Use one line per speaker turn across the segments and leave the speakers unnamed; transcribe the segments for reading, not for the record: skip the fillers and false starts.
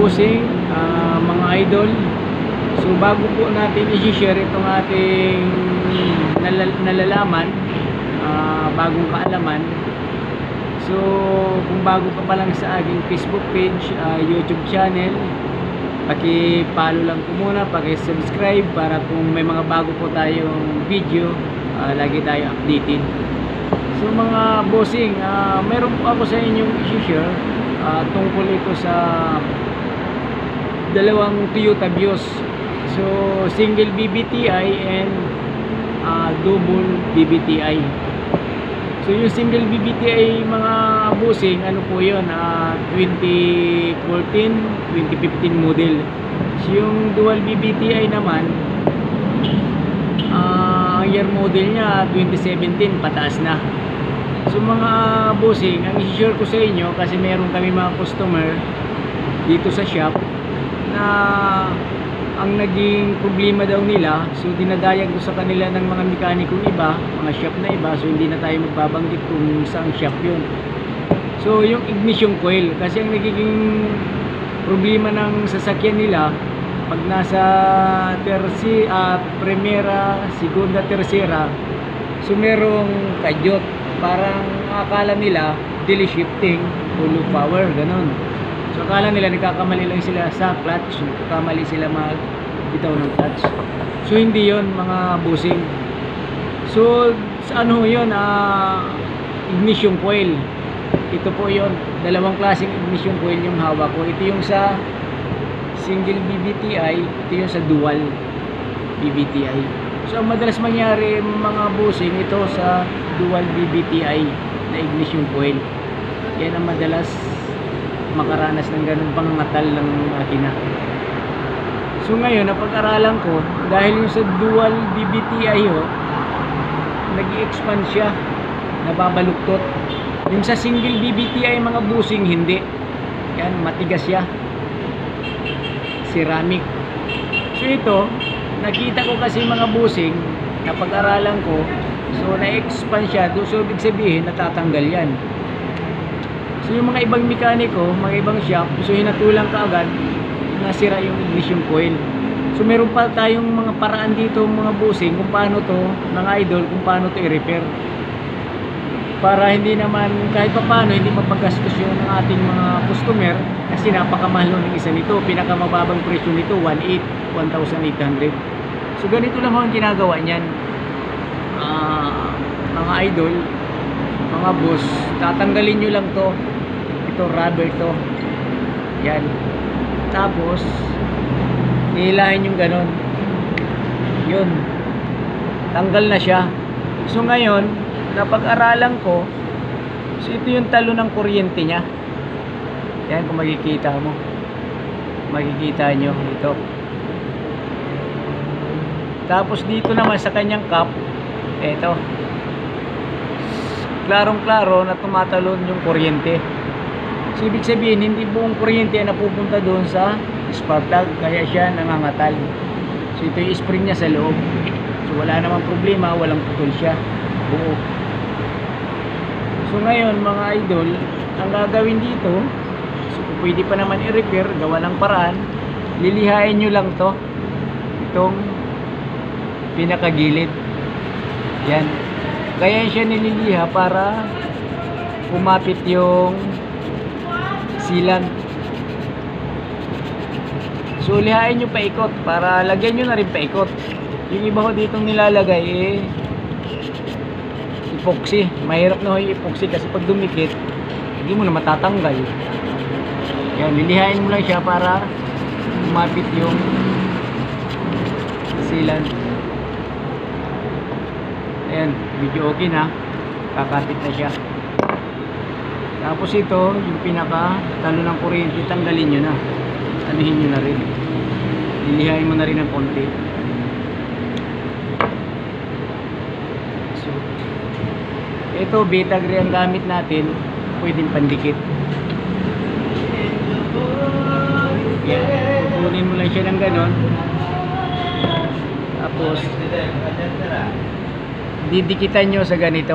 bossing, mga idol. So bago po natin i-share itong ating nalalaman, bagong kaalaman. So kung bago ka pa lang sa aking Facebook page, YouTube channel, paki-follow lang po muna, paki-subscribe para kung may mga bago po tayong video, lagi tayo updated. So mga bossing, meron po ako sa inyong i-share tungkol ito sa dalawang Toyota Vios. So single BBTI and double BBTI. So yung single BBTI mga bossing, ano po yun, 2014, 2015 model. So yung dual BBTI naman, ang year model niya 2017 pataas na. So mga bossing, ang i-share ko sa inyo, kasi meron kami mga customer dito sa shop na ang naging problema daw nila, so dinadayag ko sa kanila ng mga mekanikong iba, mga shop na iba, so hindi na tayo magbabanggit kung saan shop yun. So yung ignition coil, kasi ang nagiging problema ng sasakyan nila pag nasa primera, segunda, tercera, so merong kadyot, parang akala nila delay shifting, full power, ganun. So akala nila nagkakamali lang sila sa clutch, nagkakamali sila bitaw ng clutch. So hindi yon mga bossing. So sa ano yun, ignition coil. Ito po yon, dalawang klaseng ignition coil yung hawak ko. Ito yung sa single BBTI, ito yung sa dual BBTI. So ang madalas mangyari mga bossing, ito sa dual BBTI na ignition coil. Yan ang madalas makaranas ng ganun pangangatal ng makina. So ngayon napag-aralan ko, dahil yung sa dual BBTI nag-i-expand siya, nababaluktot. Yung sa single BBTI mga bossing, hindi. Yan, matigas siya, ceramic. So ito, nakita ko kasi mga bossing, napag-aralan ko, so na-expand siya, so ibig sabihin natatanggal yan. So yung mga ibang mekaniko, mga ibang shop, so hinatulang ka agad, nasira yung ignition coil. So meron pa tayong mga paraan dito mga bossing kung paano to, mga idol, kung paano to i-repair, para hindi naman kahit pa paano hindi mapagastos yung ng ating mga customer, kasi napakamahal ng isa nito. Pinakamababang presyo nito 1,800. So ganito lang ang ginagawa niyan, mga idol, mga boss. Tatanggalin nyo lang to, ito rubber to, yan. Tapos nihilahin yung ganon, yun, tanggal na siya. So ngayon napag-aralan ko, so ito yung talo ng kuryente nya. Yan, kung makikita mo, makikita nyo ito. Tapos dito naman sa kanyang cap, eto, klarong klaro na tumatalon yung kuryente. So ibig sabihin hindi buong kuryente na napupunta doon sa spark plug, kaya siya nangangatal. So ito yung spring niya sa loob, so wala namang problema, walang putol siya, buo. So ngayon mga idol, ang gagawin dito, so pwede pa naman i-repair, gawa ng paraan, lilihain nyo lang to, itong pinakagilid, yan. Kaya siya nililiha para kumapit yung sealant. So lihain nyo paikot, para lagyan nyo na rin paikot. Yung iba ko ditong nilalagay epoxy. Mahirap na yung epoxy kasi pag dumikit hindi mo na matatanggal. Yan, lilihain mo lang siya para kumapit yung sealant. Ayan, medyo okay na, kakapit na siya. Tapos ito, yung pinaka talo ng kuryente, tanggalin nyo na, anuhin nyo na rin, lilihain mo na rin ng konti. So ito, Betagre ang gamit natin, pwedeng pandikit. Yan, kukunin mo lang siya ng ganon, tapos didikitan nyo sa ganito.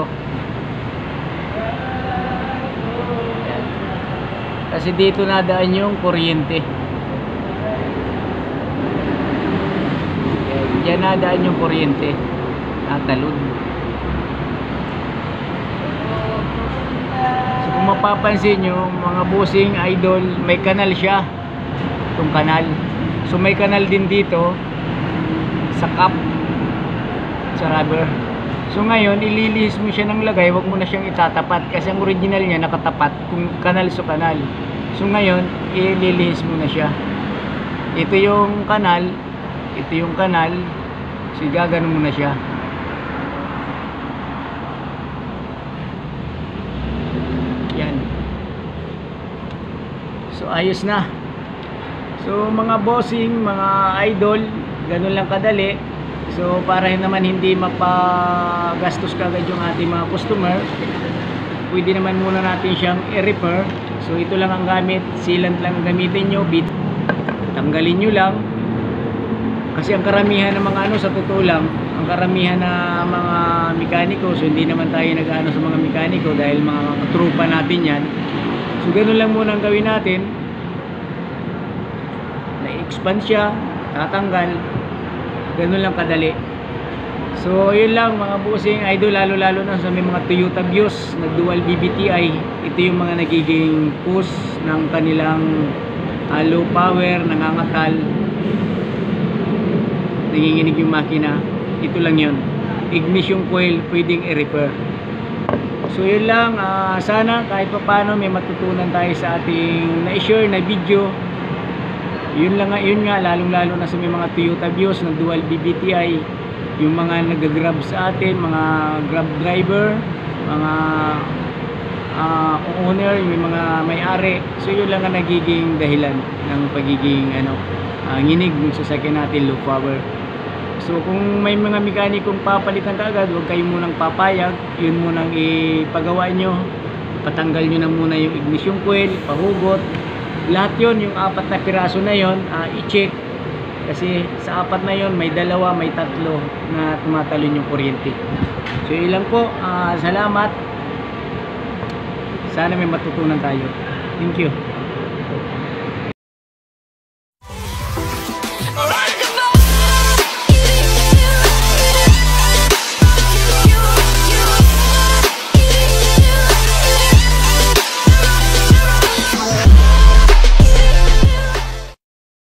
Kasi dito nadaan yung kuryente. Diyan nadaan yung kuryente. Tatalon. So kung mapapansin nyo, mga bossing idol, may kanal siya. Itong kanal. So may kanal din dito sa cap, sa rubber. So ngayon, ililihis mo siya ng lagay, wag mo na siyang itatapat kasi ang original niya nakatapat kung kanal sa kanal. So ngayon, ililihis mo na siya. Ito yung kanal, ito yung kanal. So gaganon mo na siya. Yan. So ayos na. So mga bossing, mga idol, ganun lang kadali. So para naman hindi mapagastos kagad yung ating mga customer, pwede naman muna natin siyang i-repair. So ito lang ang gamit, sealant lang gamitin nyo, bit tanggalin nyo lang. Kasi ang karamihan ng mga sa totoo lang, ang karamihan na mga mekaniko, so hindi naman tayo nag-ano sa mga mekaniko dahil mga katrupa natin yan. So ganun lang muna ang gawin natin. Na-expand siya, tatanggal, ganun lang kadali. So yun lang mga bossing idol, lalo na sa may mga Toyota Vios na dual BBTI. Ito yung mga nagiging push ng kanilang low power, nangangatal, nanginginig yung makina. Ito lang yun, ignition coil, pwedeng i-repair. So yun lang, sana kahit pa paano may matutunan tayo sa ating na-share na video. Yun nga, lalong-lalo na sa may mga Toyota Vios na dual BBTI, yung mga nag-grab sa atin, mga grab driver, mga owner, yung mga may-ari. So yun lang ang nagiging dahilan ng pagiging nginig ng sasakyan natin, low power. So kung may mga mekanikong papalitan kaagad, huwag kayo munang papayag. Yun munang ipagawa nyo, patanggal nyo na muna yung ignition coil, pahugot, lahat yun, yung 4 na piraso na yun, i-check. Kasi sa 4 na yun, may 2, may 3 na tumatalon yung kuryente. So yun lang po, salamat. Sana may matutunan tayo. Thank you.